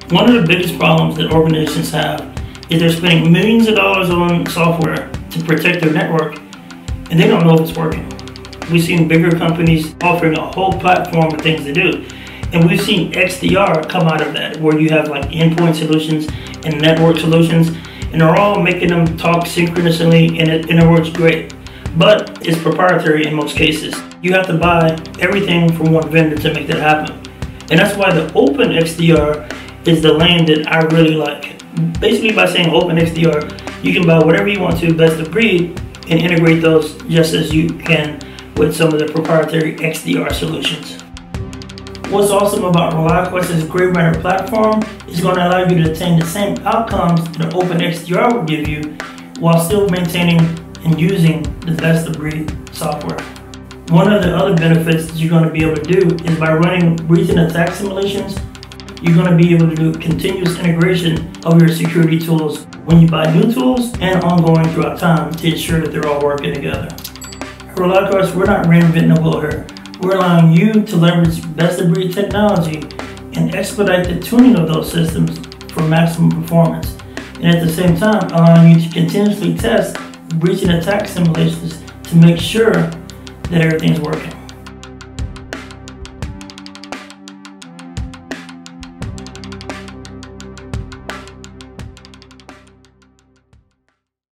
One of the biggest problems that organizations have is they're spending millions of dollars on software to protect their network, and they don't know if it's working. We've seen bigger companies offering a whole platform of things to do, and we've seen XDR come out of that, where you have like endpoint solutions and network solutions, and they're all making them talk synchronously, and it works great. But it's proprietary in most cases. You have to buy everything from one vendor to make that happen. And that's why the Open XDR is the lane that I really like. Basically, by saying Open XDR, you can buy whatever you want to, best of breed, and integrate those just as you can with some of the proprietary XDR solutions. What's awesome about ReliaQuest's Gray Matter platform is going to allow you to attain the same outcomes that Open XDR will give you while still maintaining and using the best of breed software. One of the other benefits that you're going to be able to do is by running recent attack simulations, you're going to be able to do continuous integration of your security tools when you buy new tools and ongoing throughout time to ensure that they're all working together. At ReliaQuest, we're not reinventing the wheel here. We're allowing you to leverage best-of-breed technology and expedite the tuning of those systems for maximum performance. And at the same time, allowing you to continuously test breach and attack simulations to make sure that everything's working.